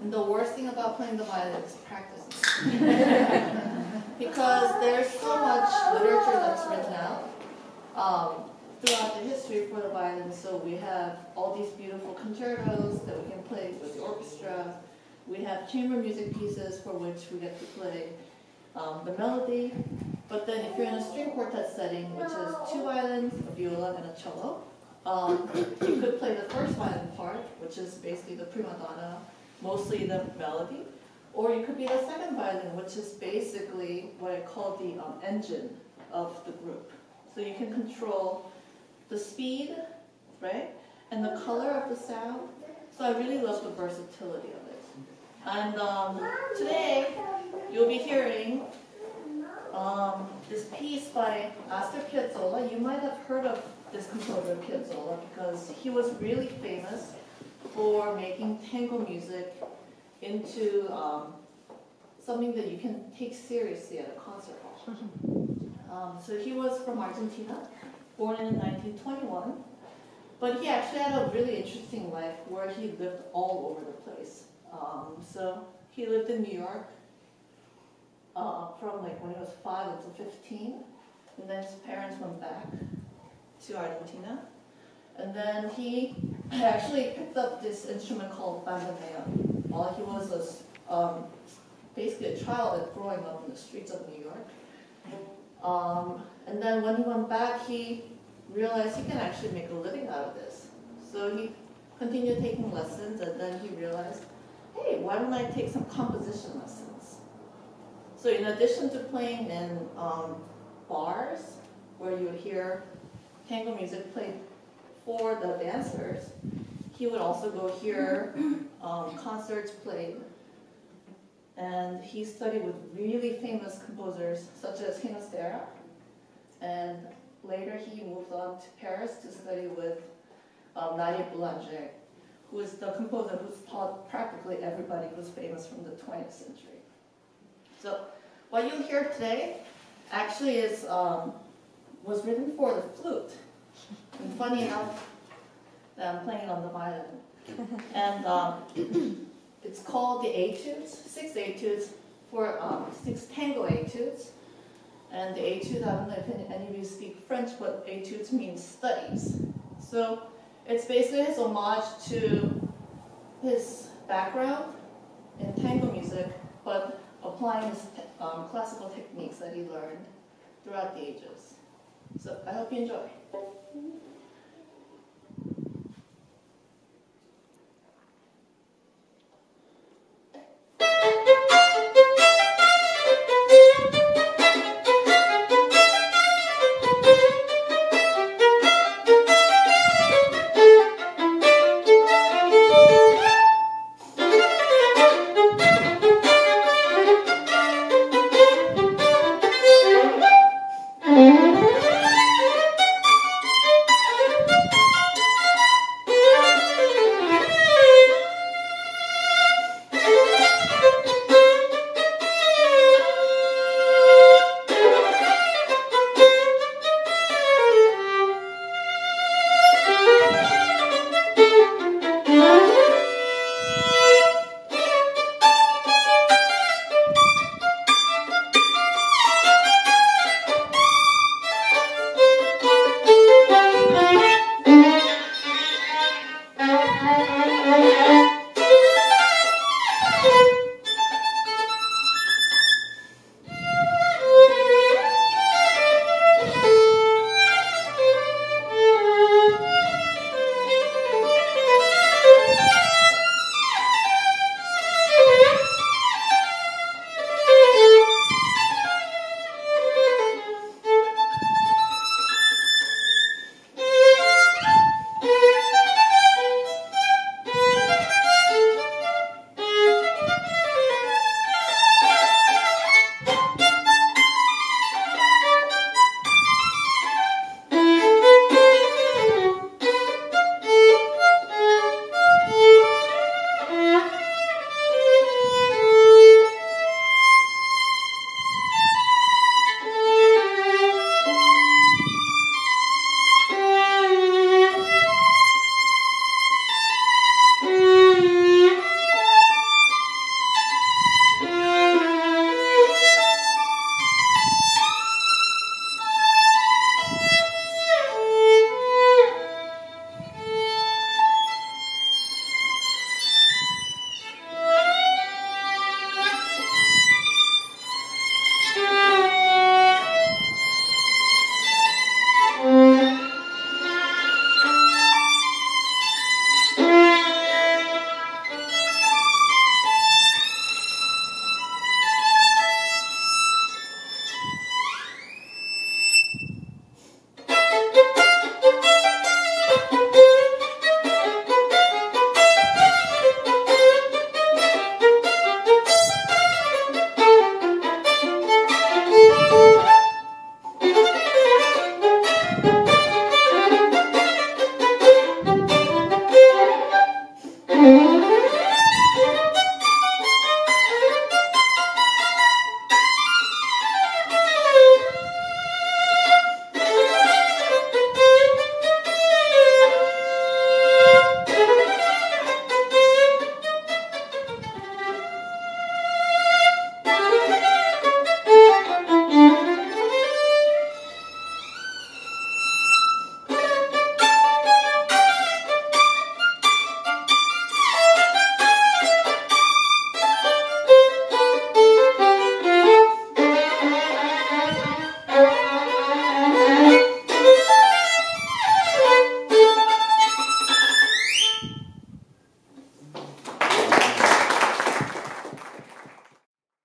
And the worst thing about playing the violin is practicing. Because there's so much literature that's written out throughout the history for the violin. So we have all these beautiful concertos that we can play with the orchestra. We have chamber music pieces for which we get to play the melody. But then if you're in a string quartet setting, which is 2 violins, a viola, and a cello, you could play the first violin part, which is basically the prima donna, mostly the melody. Or you could be the second violin, which is basically what I call the engine of the group. So you can control the speed, right? And the color of the sound. So I really love the versatility of it. And today, you'll be hearing this piece by Astor Piazzolla. You might have heard of this composer Piazzolla because he was really famous for making tango music into something that you can take seriously at a concert hall. So he was from Argentina, born in 1921, but he actually had a really interesting life where he lived all over the place. So he lived in New York from like when he was 5 until 15, and then his parents went back to Argentina, and then he actually picked up this instrument called bandoneon while he was basically a child growing up in the streets of New York. And then when he went back, he realized he can actually make a living out of this. So he continued taking lessons, and then he realized, hey, why don't I take some composition lessons? So in addition to playing in bars, where you would hear tango music played for the dancers, he would also go hear concerts played. And he studied with really famous composers such as Ginastera. And later he moved on to Paris to study with Nadia Boulanger, who is the composer who's taught practically everybody who's famous from the 20th century. So what you'll hear today actually was written for the flute. And funny enough, that I'm playing on the violin. And it's called the Etudes, 6 Etudes, for 6 tango Etudes. And the Etudes, I don't know if any of you speak French, but Etudes means studies. So it's basically his homage to his background in tango music, but applying his classical techniques that he learned throughout the ages. So I hope you enjoy.